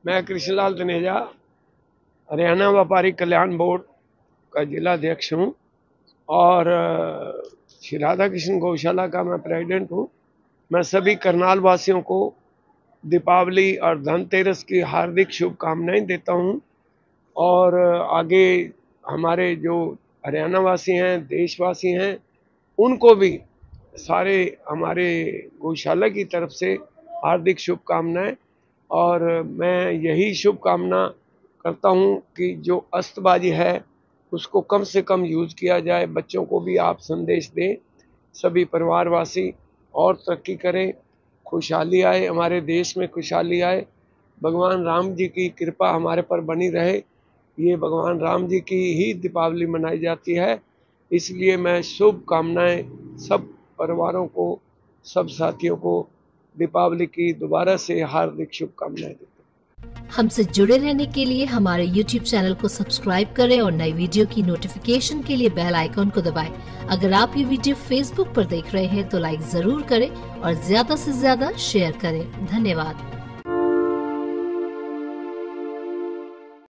मैं कृष्णलाल तनेजा हरियाणा व्यापारी कल्याण बोर्ड का जिला अध्यक्ष हूँ और श्री राधा कृष्ण गौशाला का मैं प्रेसिडेंट हूँ। मैं सभी करनाल वासियों को दीपावली और धनतेरस की हार्दिक शुभकामनाएं देता हूँ और आगे हमारे जो हरियाणा वासी हैं, देशवासी हैं, उनको भी सारे हमारे गौशाला की तरफ से हार्दिक शुभकामनाएं। और मैं यही शुभकामना करता हूं कि जो अस्तबाजी है उसको कम से कम यूज़ किया जाए। बच्चों को भी आप संदेश दें, सभी परिवारवासी और तरक्की करें, खुशहाली आए, हमारे देश में खुशहाली आए, भगवान राम जी की कृपा हमारे पर बनी रहे। ये भगवान राम जी की ही दीपावली मनाई जाती है, इसलिए मैं शुभकामनाएं सब परिवारों को, सब साथियों को दीपावली की दोबारा से हार्दिक शुभकामनाएं देता हूं। हमसे जुड़े रहने के लिए हमारे YouTube चैनल को सब्सक्राइब करें और नई वीडियो की नोटिफिकेशन के लिए बेल आइकॉन को दबाएं। अगर आप ये वीडियो Facebook पर देख रहे हैं तो लाइक जरूर करें और ज्यादा से ज्यादा शेयर करें। धन्यवाद।